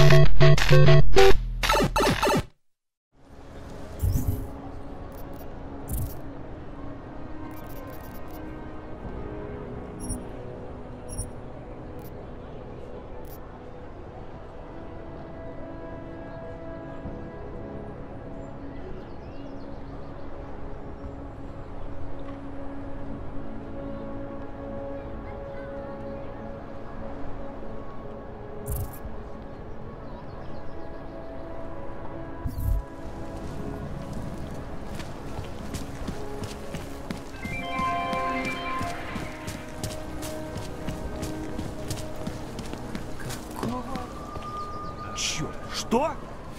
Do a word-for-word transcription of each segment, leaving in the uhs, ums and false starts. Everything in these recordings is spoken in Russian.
Что?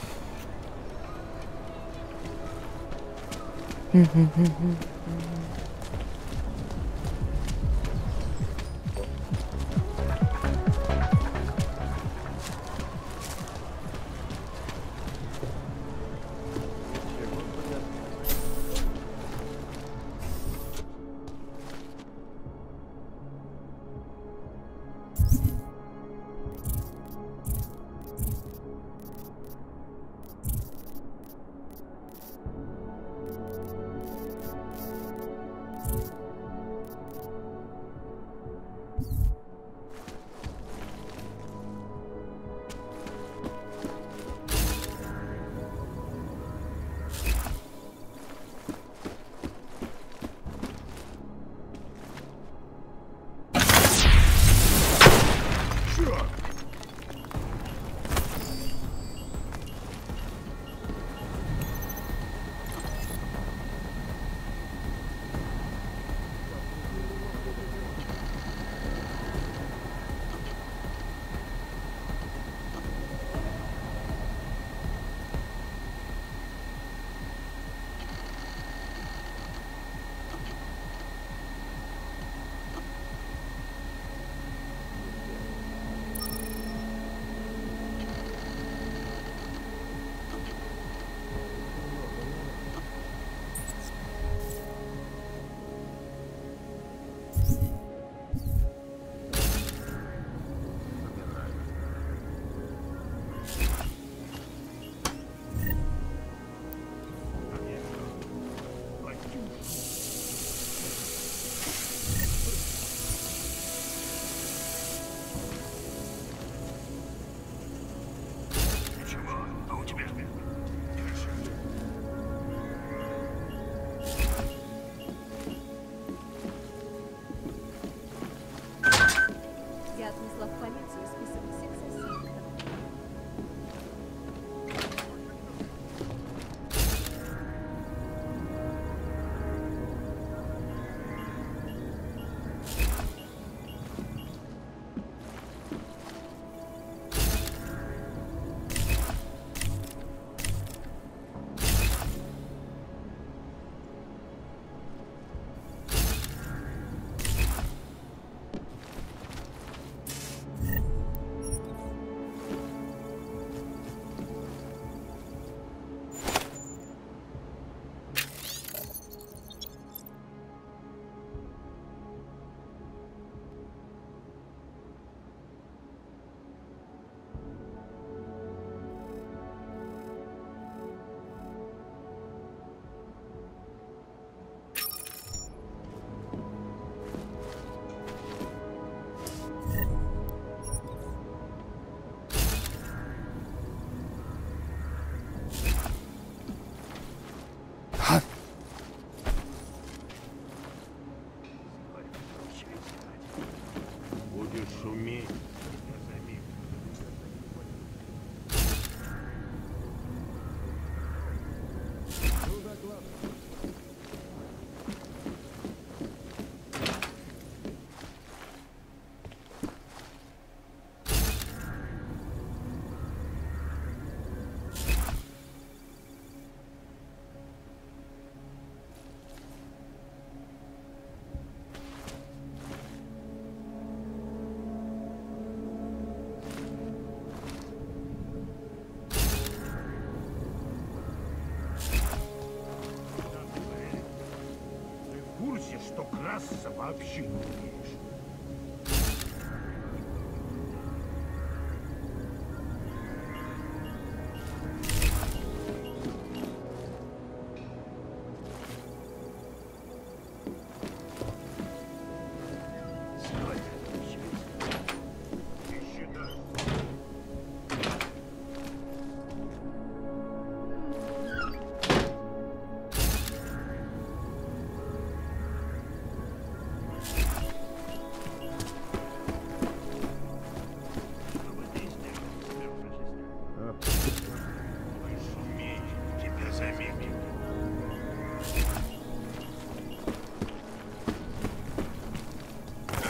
Что красться вообще не умеешь.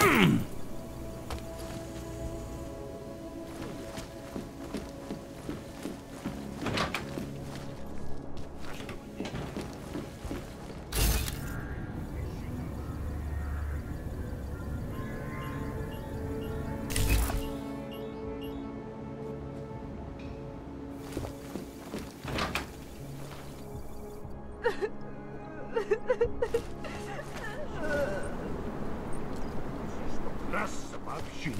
Раса вообще.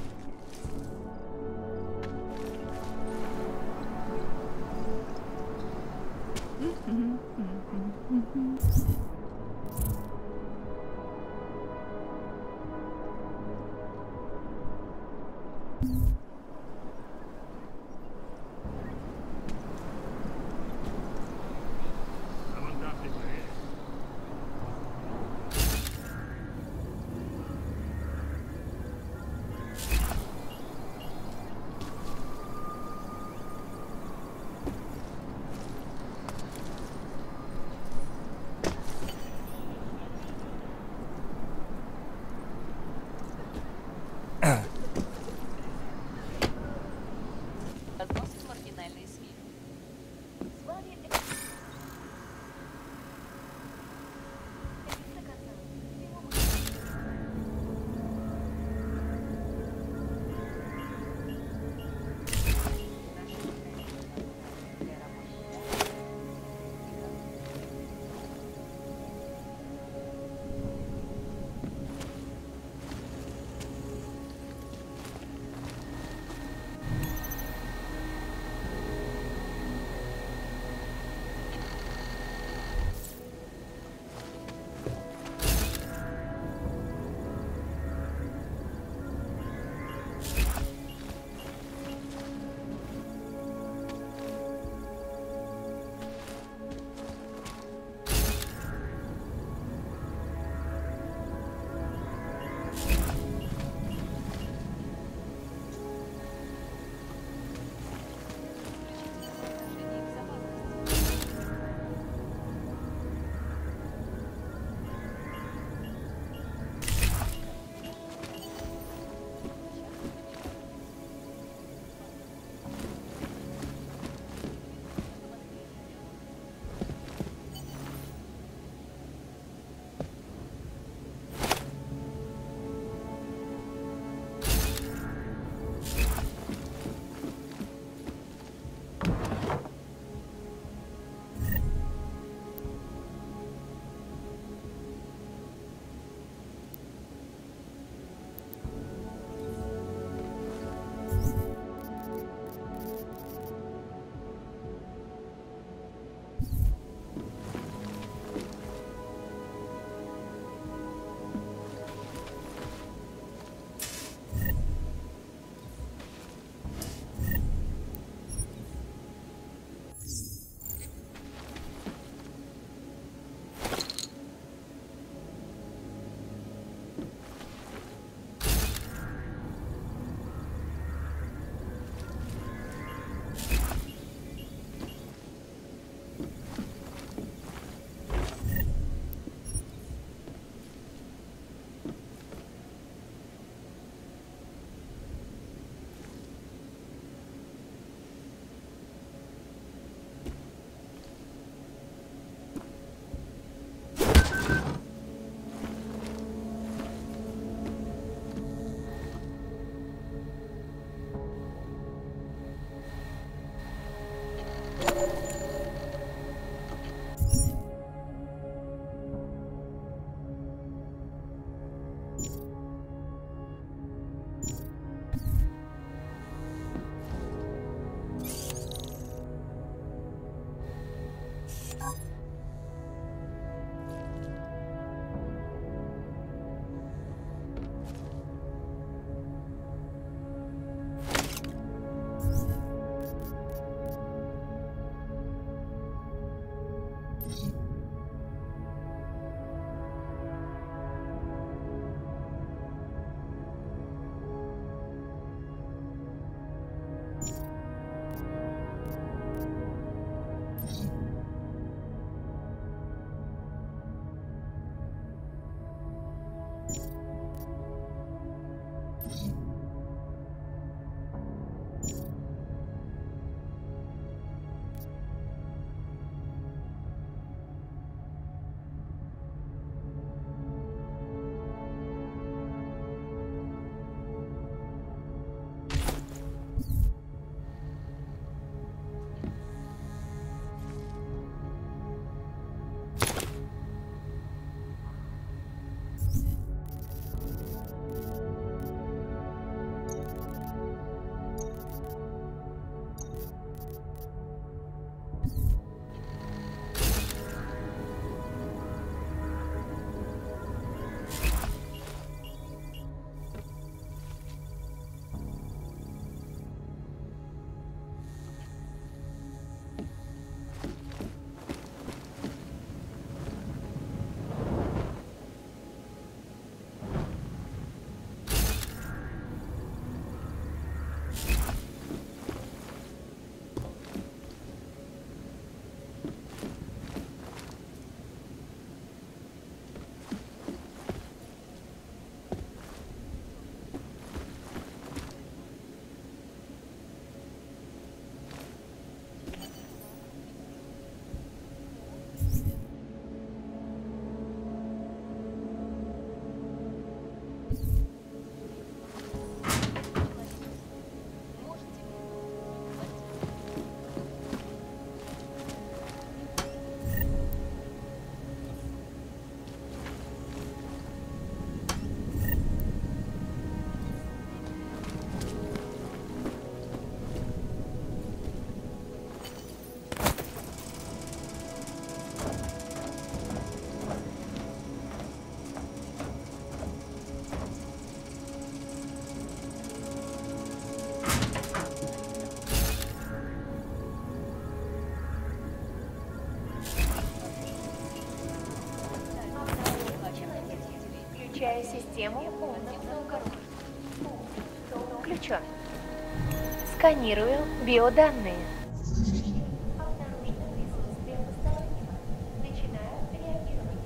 Включаю систему умного города. Включен. Сканирую биоданные. Обнаружено присутствие постороннего. Начинаю реагировать.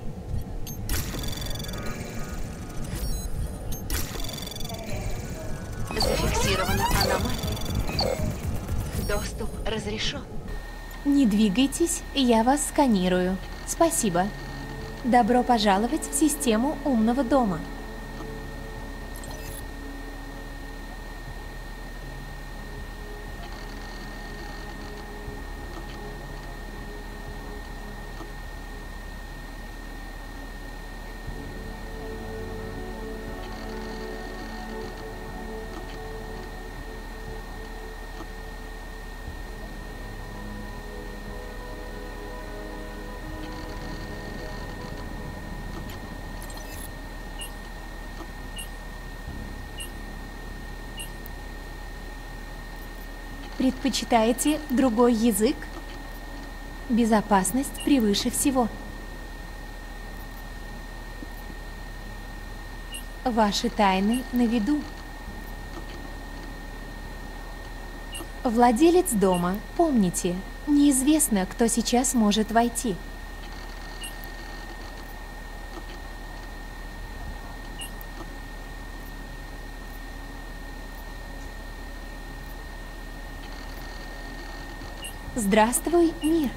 Зафиксирована аномалия. Доступ разрешен. Не двигайтесь, я вас сканирую. Спасибо. Добро пожаловать в систему умного дома. Предпочитаете другой язык? Безопасность превыше всего. Ваши тайны на виду. Владелец дома, помните, неизвестно, кто сейчас может войти. Здравствуй, мир!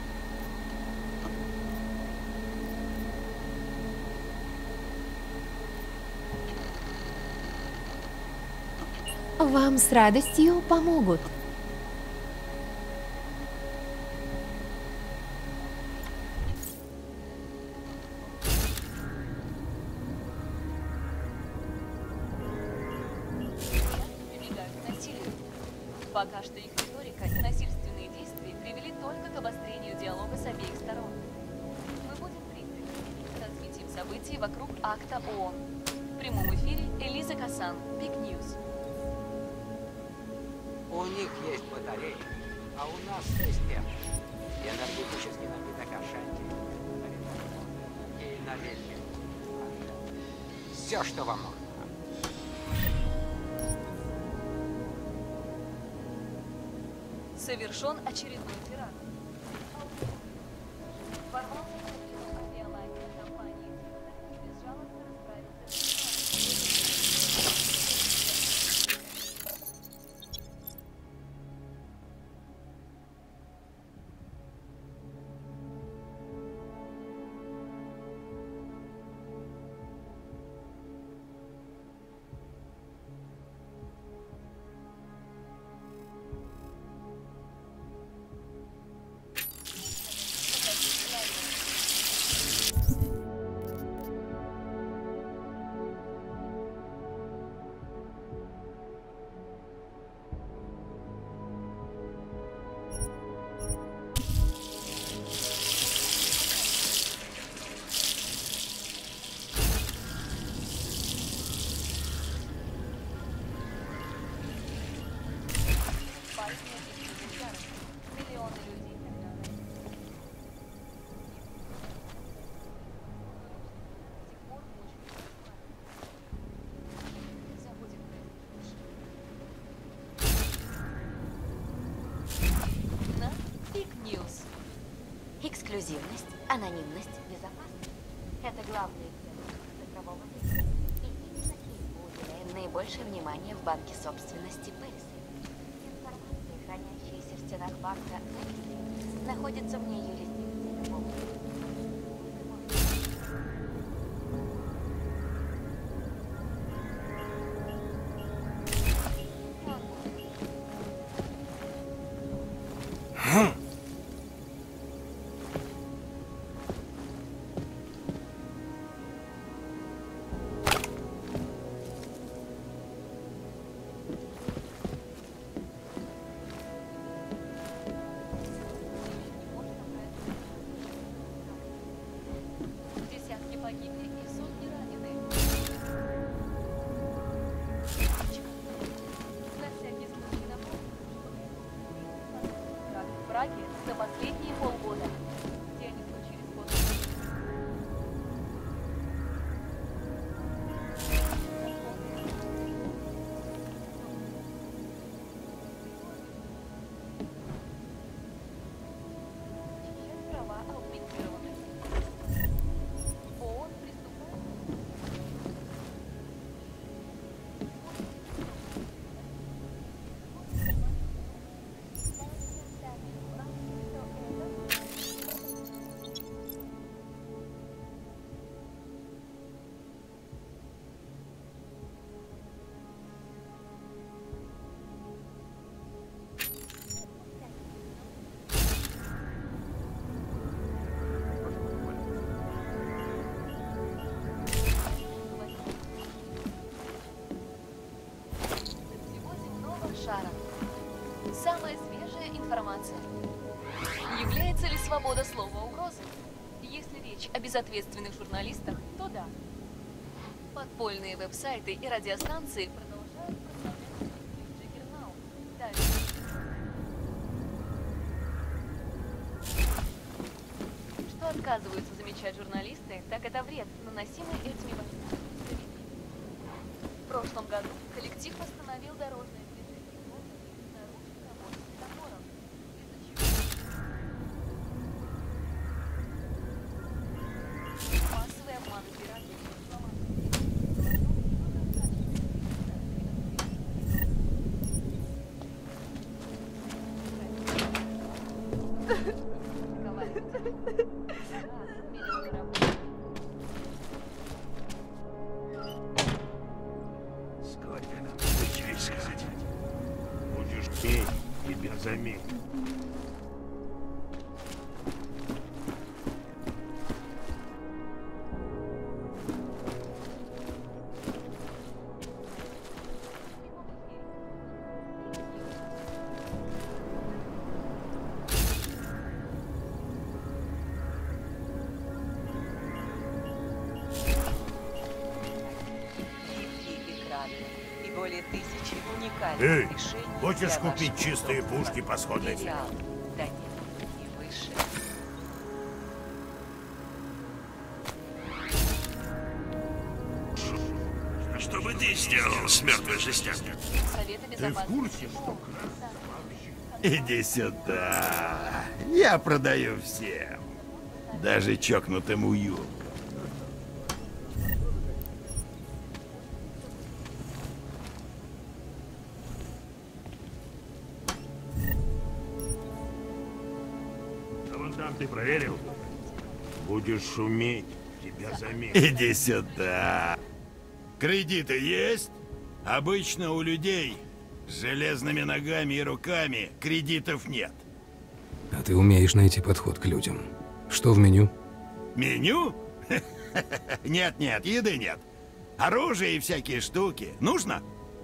Вам с радостью помогут. Прибегают к насилию. Пока что их риторика и насильственные действия привели только к обострению диалога с обеих сторон. Мы будем пристальны за развитием событий вокруг акта ООН. В прямом эфире Элиза Касан, Big News. У них есть батареи, а у нас есть термос. И энергетический напиток Ашанти. И налейте. Все, что вам нужно. Совершен очередной теракт. Ворвался в кабину авиалайнера компании и безжалостно расправился с миллионы людей тогда. До сих пор очень забудем про это. На Big News. Эксклюзивность, анонимность, безопасность. Это главные ценности цифрового мира. И именно им мы уделяем наибольшее внимание в банке собственности Пэлис. Информация, хранящаяся в стенах банка, находится вне юрисдикции любого. Десятки погибли и сотни ранены. На всякий случай напомню, что теракт в Праге за последние полгода, где они случились после. информация. Является ли свобода слова угрозой? Если речь о безответственных журналистах, то да. Подпольные веб-сайты и радиостанции продолжают прославлять Джиггернау. Дальше. Что отказываются замечать журналисты, так это вред, наносимый этими войсками. В прошлом году коллектив восстановил дорожное движение в городе из-за нарушенной работы светофоров, из-за чего массовый обман избирателей. Сколько нам еще искать? Будешь петь, тебя заметят. И более тысячи уникальных Эй, решений хочешь для купить вашего чистые дома. пушки по сходной цене? Миллиард. Да нет, и выше. Что бы ты сделал с мертвой жестянкой? Совета Ты в безопасности. курсе, что Иди сюда. Я продаю всем. Даже чокнутым уют. А вон там ты проверил? Будешь шуметь, тебя заметят. Иди сюда. Кредиты есть? Обычно у людей с железными ногами и руками кредитов нет. А ты умеешь найти подход к людям. Что в меню? Меню? Нет-нет, еды нет. Оружие и всякие штуки. Нужно?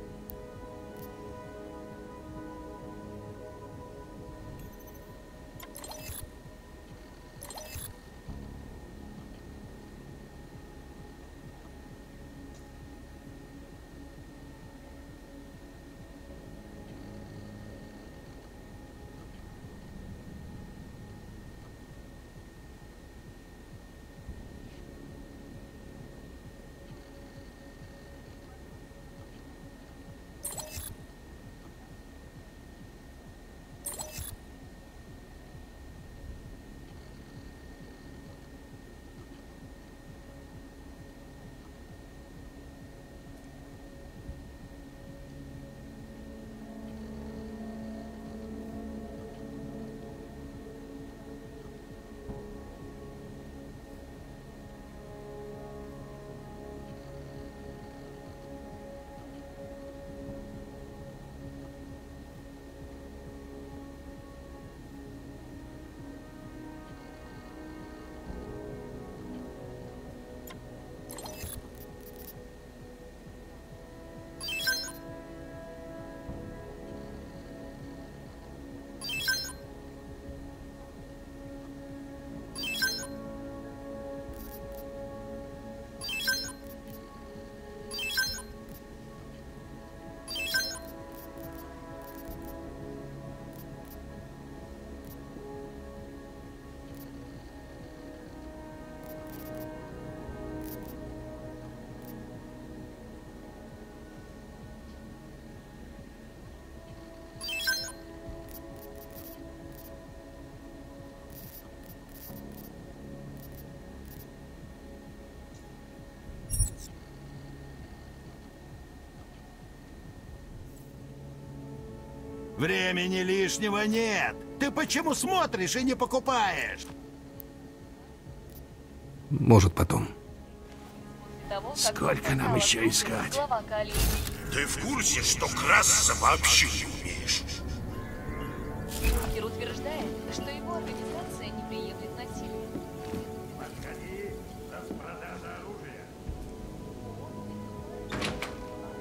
Времени лишнего нет. Ты почему смотришь и не покупаешь? Может, потом. Того, как Сколько нам сказала еще искать? глава коалиции. Ты в курсе, что красться вообще не умеешь? Кир утверждает, что его организация не приемлет насилие. Подходи, распродажа оружия.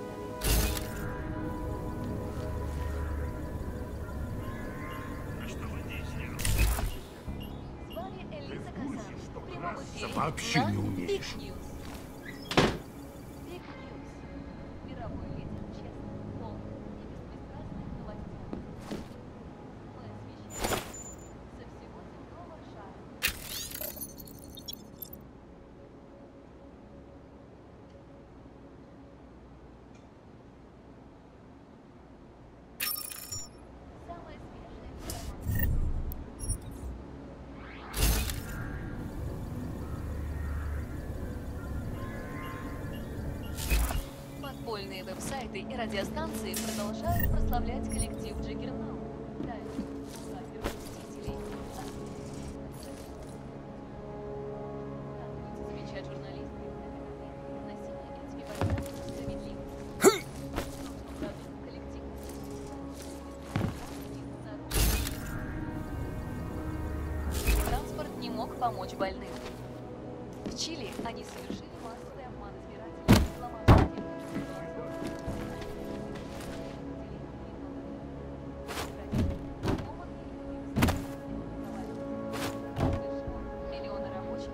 А чтобы вообще на не умеешь. Big News. Big News. Мировой лидер честных, полных и беспристрастных новостей. Мы освещаем со всего земного шара. Самая свежая информация. Подпольные веб-сайты и радиостанции продолжают прославлять коллектив Джиггернау. Дальше сапер мстителей. Как будете замечать журналисты, насилие этими бойцами несправедливо. В прошлом году коллектив транспорт не мог помочь больным. В Чили они совершили массовый обман избирателей, сломав систему. Миллионы рабочих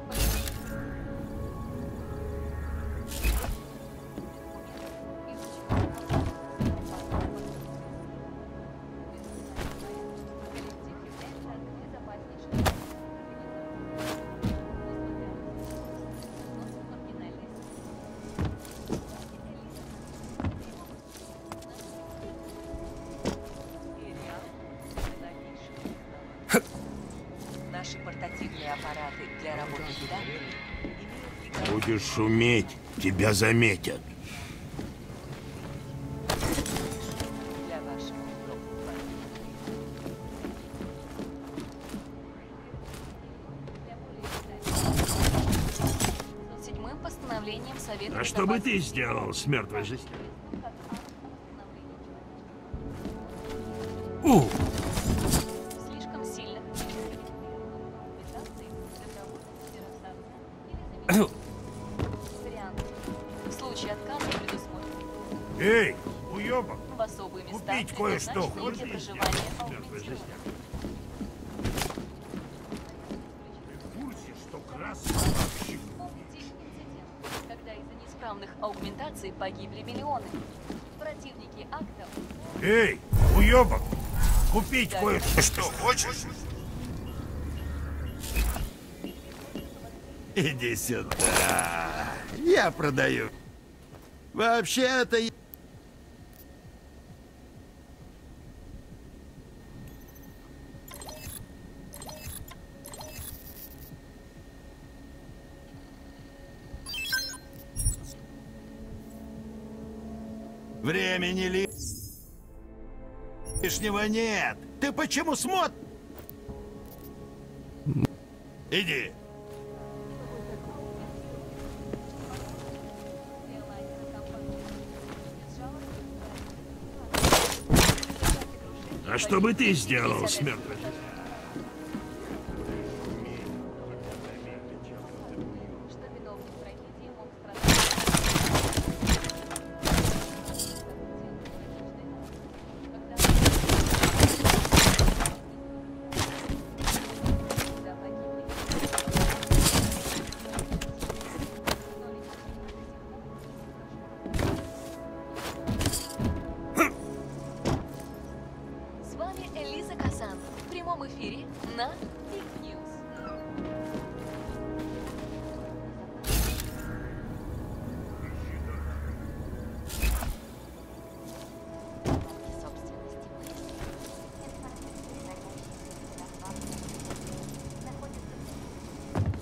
Наши портативные аппараты для работы с данными имеют Будешь шуметь, тебя заметят. для вашего удобства. седьмым постановлением Совета А что бы ты Безопасности сделал с мертвой жизнью? как акт восстановления человечества. У! Слишком сильно компенсации добровольно расстаться или заменить. Вариант. В случае отказа предусмотрен Эй, уёбок! в особые места Купить кое-что предназначенные хочешь? для проживания Мертвой аутентированных. жизни. В курсе, что красный вообще? Помните инцидент, когда из-за неисправных аугментаций погибли миллионы? Противники актов Эй, уёбок! Купить кое-что что хочешь? Иди сюда. Я продаю. Вообще-то... я- Времени ли... лишнего нет. Ты почему смотришь? Иди. А что бы ты сделал с мертвой жизнью? что виновник трагедии мог страдать. Когда погибли С вами Элиза Касан в прямом эфире на Big News. собственности пыльцы. Информация, находится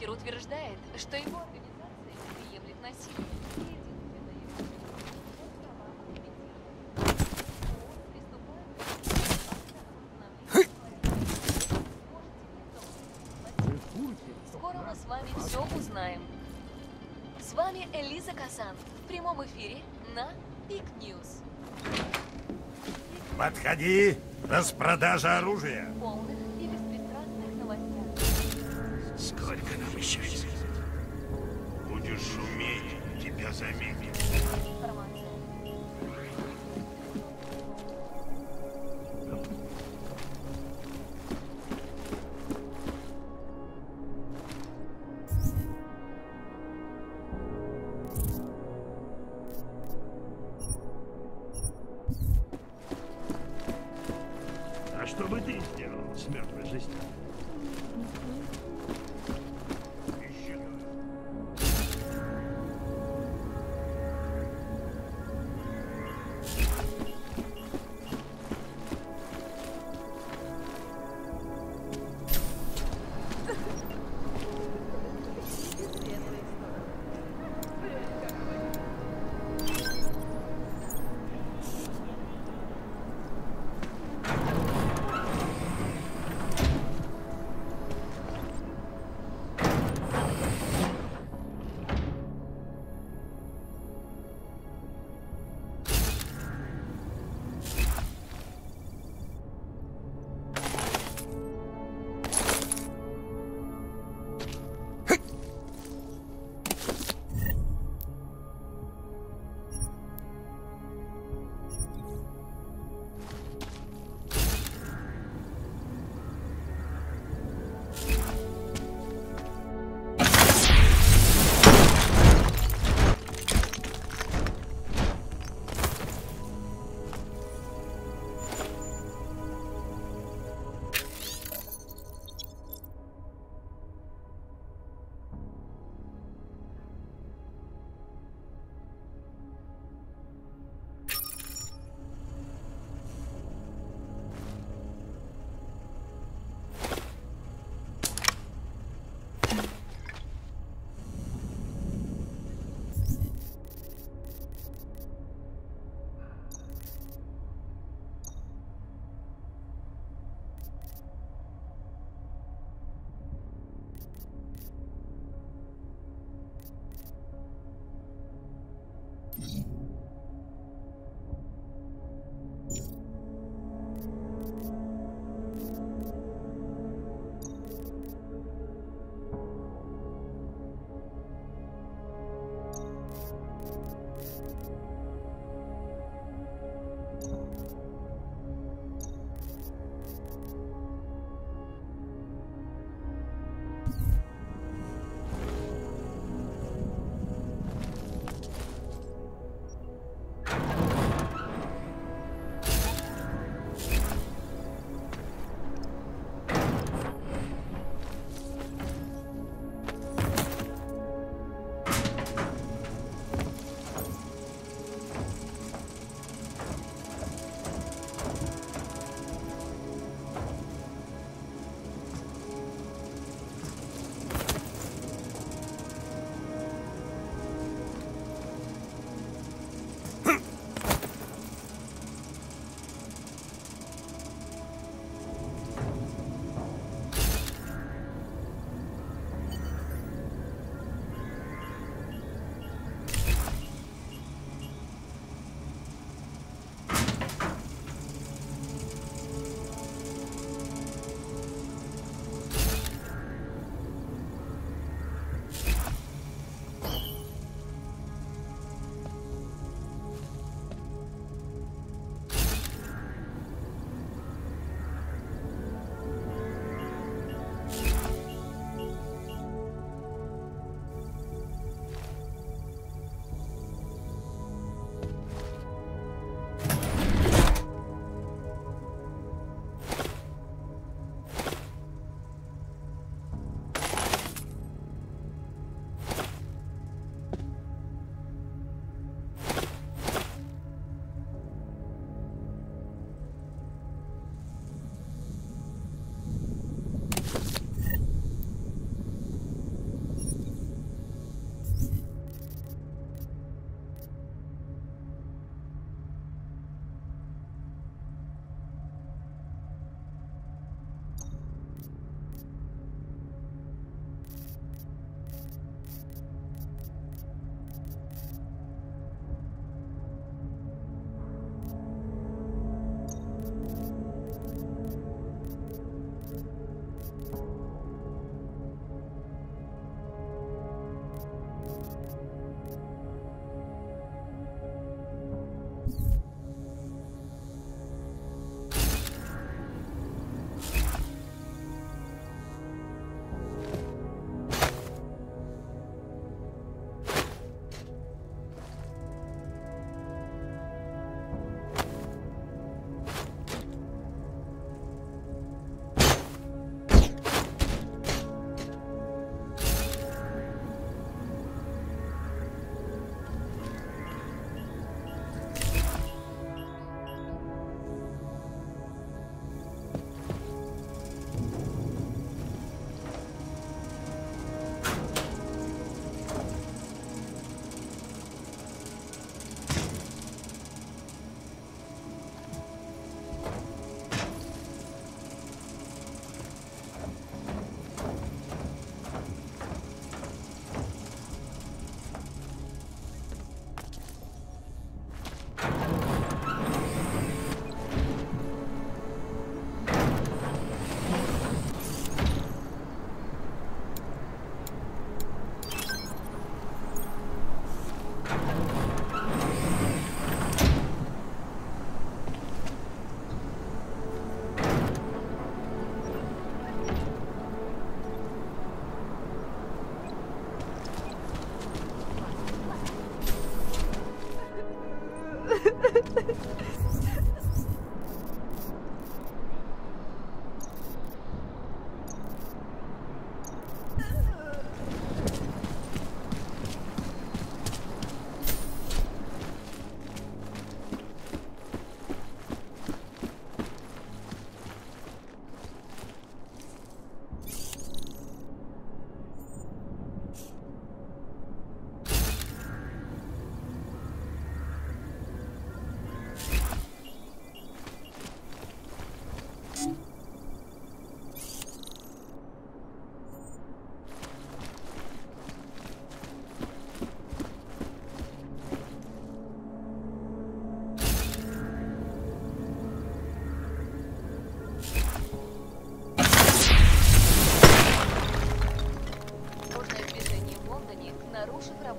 Уокер утверждает, что его организация не приемлет насилие. Единственное его права приступает. Скоро мы с вами все узнаем. С вами Элиза Касан в прямом эфире на Пик Ньюс. Подходи! Распродажа оружия! В полных и беспристрастных новостях. Сколько нам еще искать? Будешь шуметь, тебя заметят. Информация. А что бы ты сделал с мертвой жестью? Еще.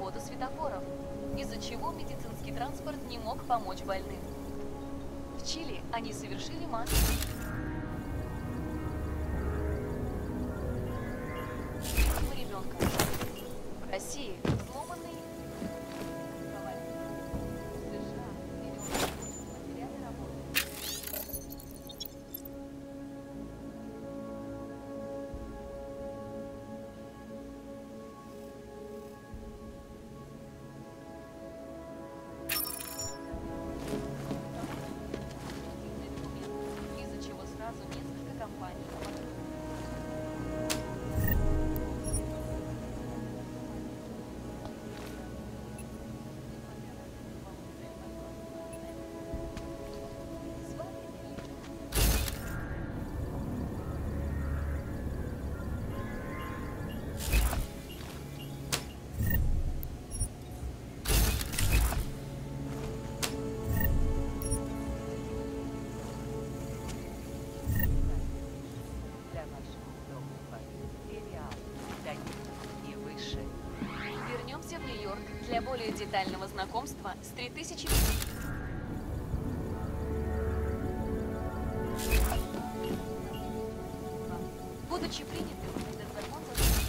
работу светофоров, из-за чего медицинский транспорт не мог помочь больным. В Чили они совершили массовый ребенка. В России сломанный США потеряли работу. Из-за чего сразу несколько компаний. Для вашего удобства сериал и выше. Вернемся в Нью-Йорк для более детального знакомства с три тысячи... Будучи принятым, этот закон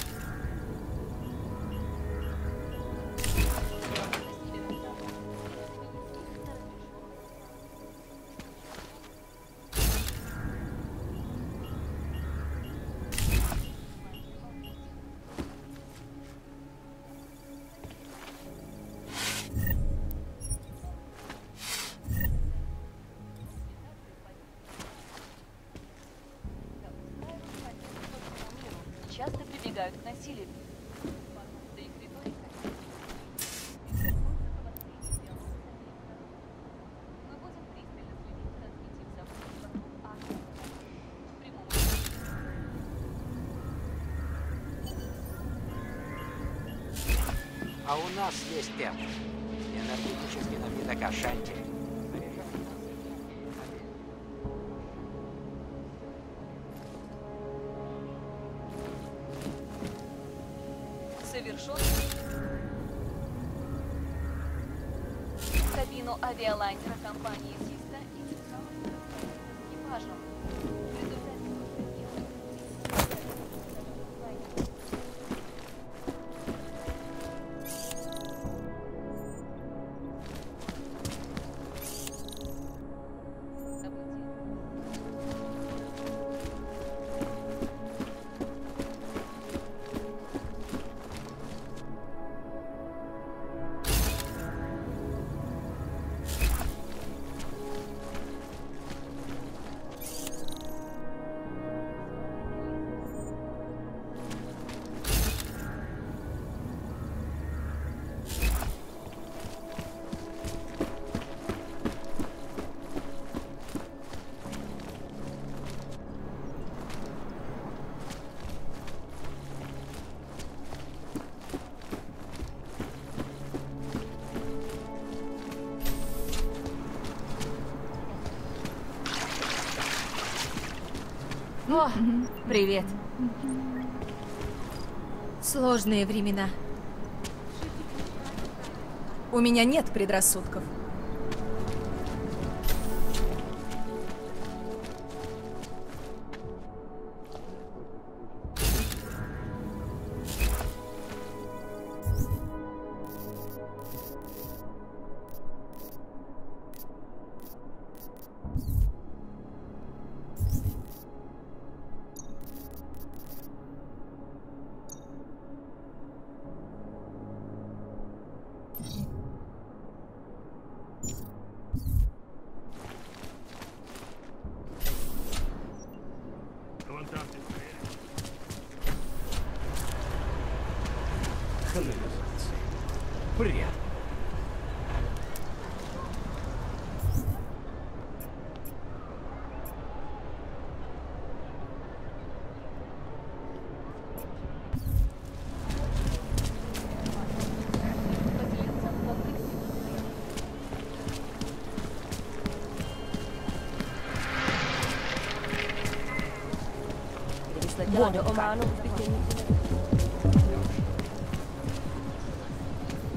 часто прибегают к насилию. Да их риторика. Мы будем пристально следить за развитием событий вокруг акта. В прямом А у нас есть темп. Энергетический напиток Ашанти. совершен в кабину авиалайнера компании «Систа» и с экипажем. В результате О, привет. Сложные времена. У меня нет предрассудков. Вон там ты стоишь. Канализация. Прям. Vuodon.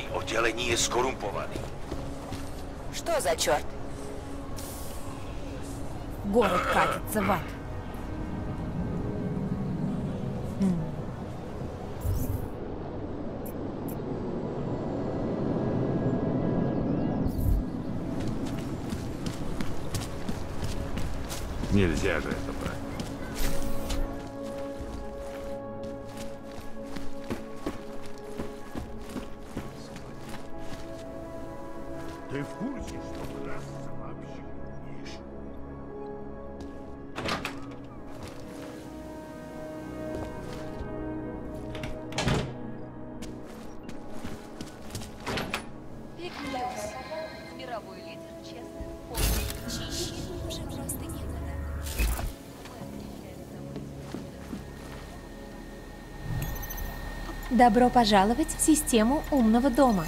oddělení je skorumpovaný. Что за черт? Город катится в ад. Нельзя же это брать. Ты в курсе, что удастся вообще умеешь? Виклиус, мировой лидер честных полных. Чище уже просто некогда. Добро пожаловать в систему умного дома.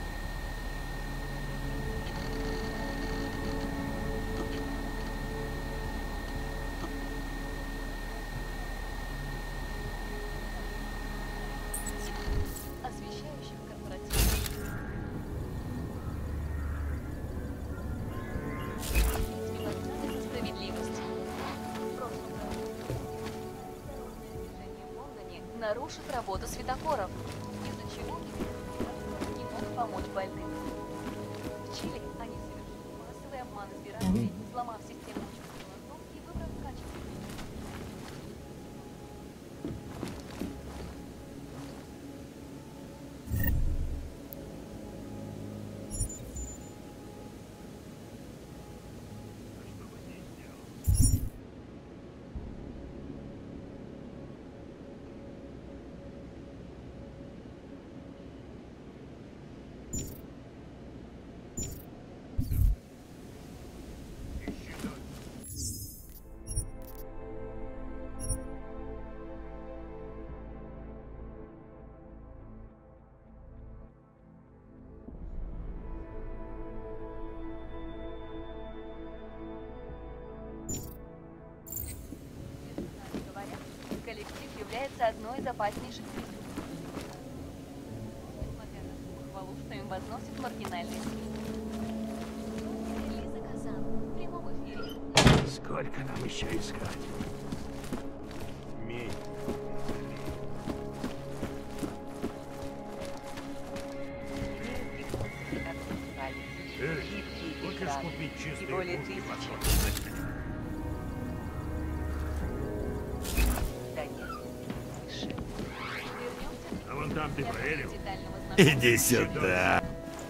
Освещающих корпоративных. Демонстрация справедливости. В прошлом году движение в Лондоне нарушит работу светофоров, из-за чего министерство не мог помочь больным. В Чили они совершили массовый обман избирателей, сломав систему учета голосов и выбрав качественный. Говоря, коллектив является одной из опаснейших преступлений. Несмотря на ту похвалу, что им возносит маргинальные СМИ. Лиза Казан в прямом эфире. Сколько нам еще искать? Мей. Имеют ли классификацию спальни, Эй, гибкие хочешь экраны купить и чистые более куртки тысячи. под Да нет, выше. Вернемся А вон там ты для проверил? более детального знакомства. Иди сюда.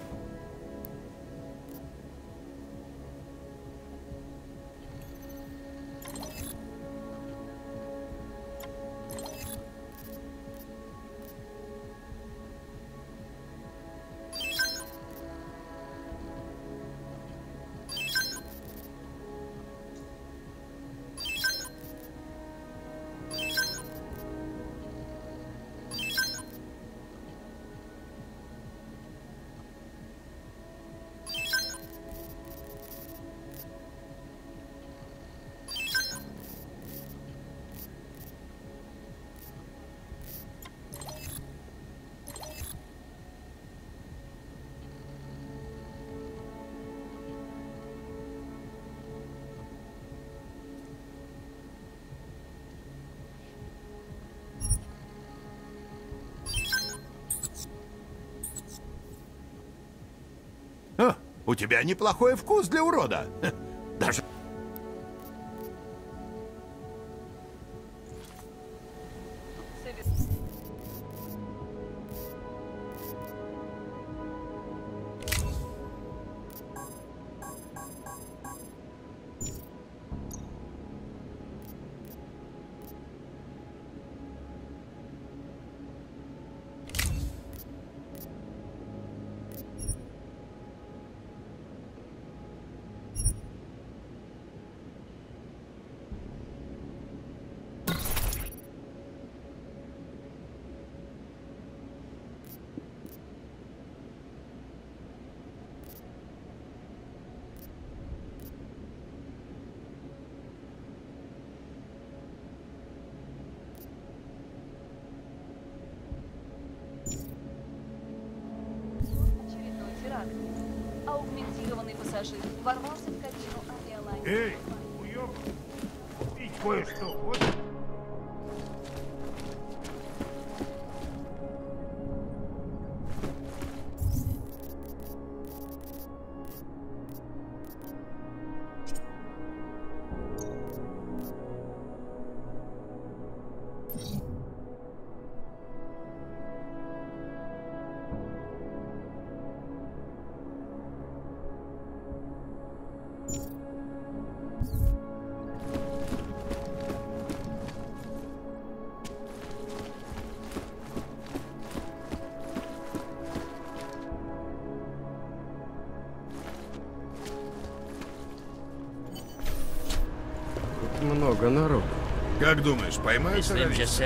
О, у тебя неплохой вкус для урода. Даже... так. Аугментированный пассажир ворвался в кабину авиалайнера. Эй, уёб! Пить кое-что, вот. Много народу. Как думаешь, поймают террористов?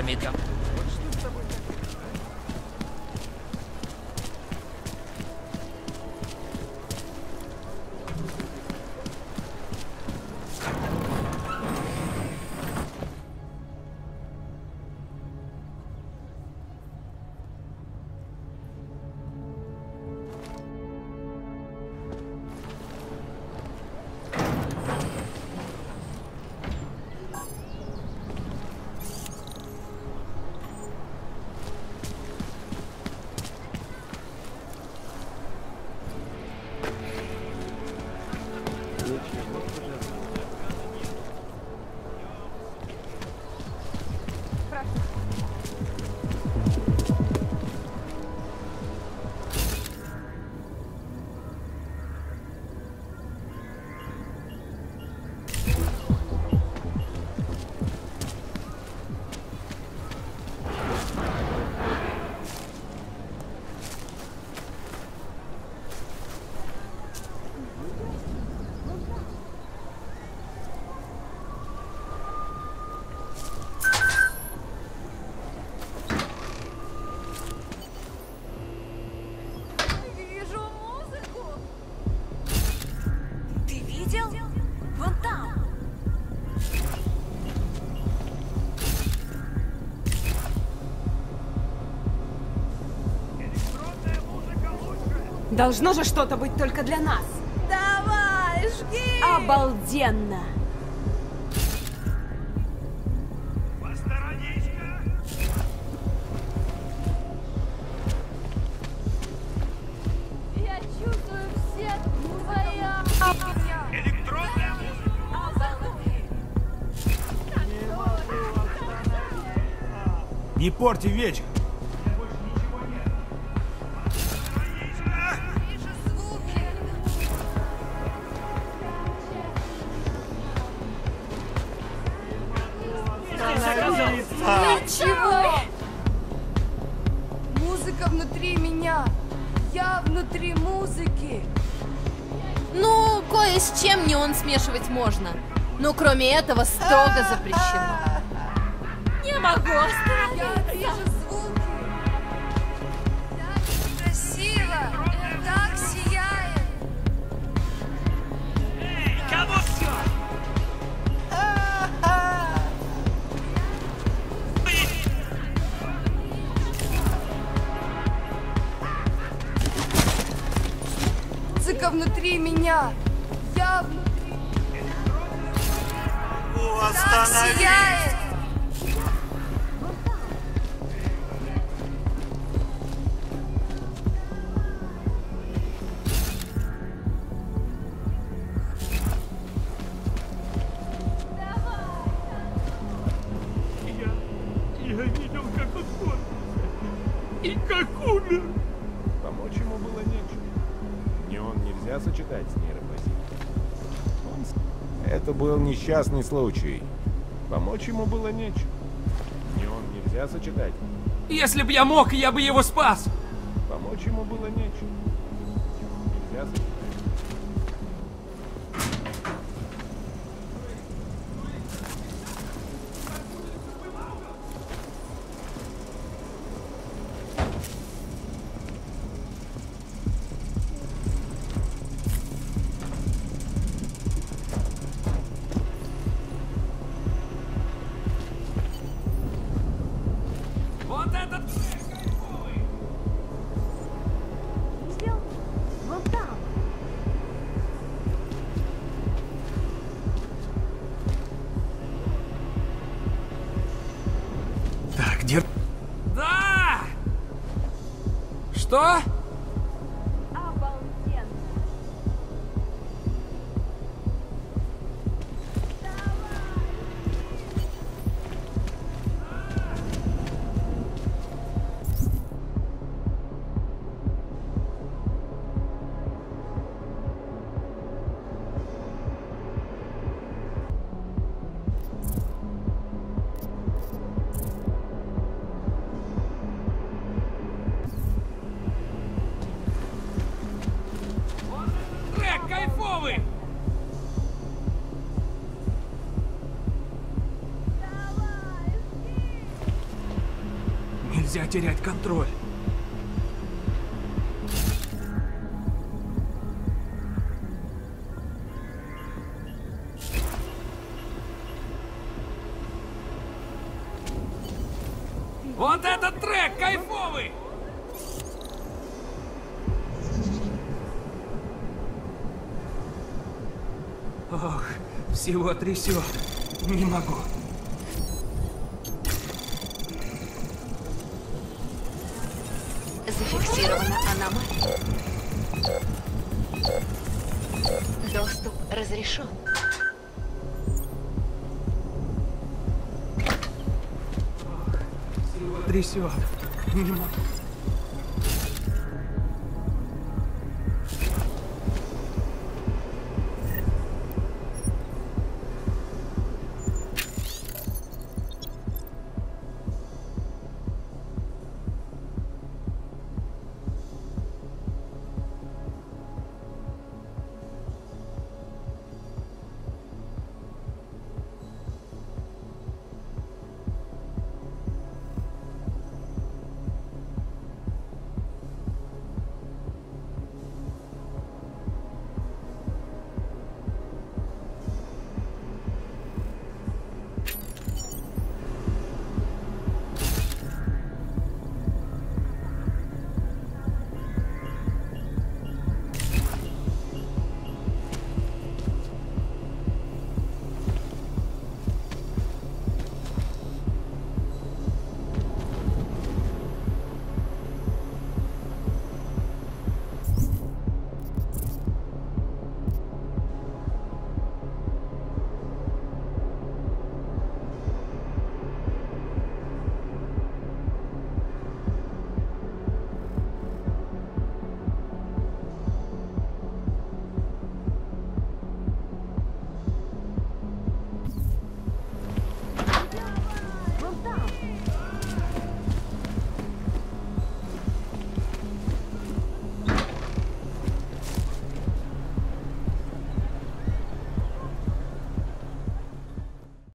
Должно же что-то быть только для нас. Давай, жги! Обалденно! Посторонись-ка! Я чувствую всех твоя... Электронная Не порти вечер. Ничего! Музыка внутри меня. Я внутри музыки. Ну, кое с чем неон смешивать можно. Но кроме этого строго запрещено. Не могу остановиться. Я вижу звуки. Так красиво. Так сияет. Эй, кого все? Музыка внутри меня. Я внутри. Так сияет. Я, я видел, как он корпится. И как умер. Помочь ему было нечем. Неон нельзя сочетать с нейропозицией. Он... Это был несчастный случай. Помочь ему было нечем. Неон нельзя сочетать. Если б я мог, я бы его спас. Помочь ему было нечем. Нельзя сочетать. Вот этот... Вот Нельзя терять контроль. Вот этот трек кайфовый! Ох, всего трясет. Не могу. Зафиксирована аномалия. Доступ разрешен. Всего трясет. Не могу.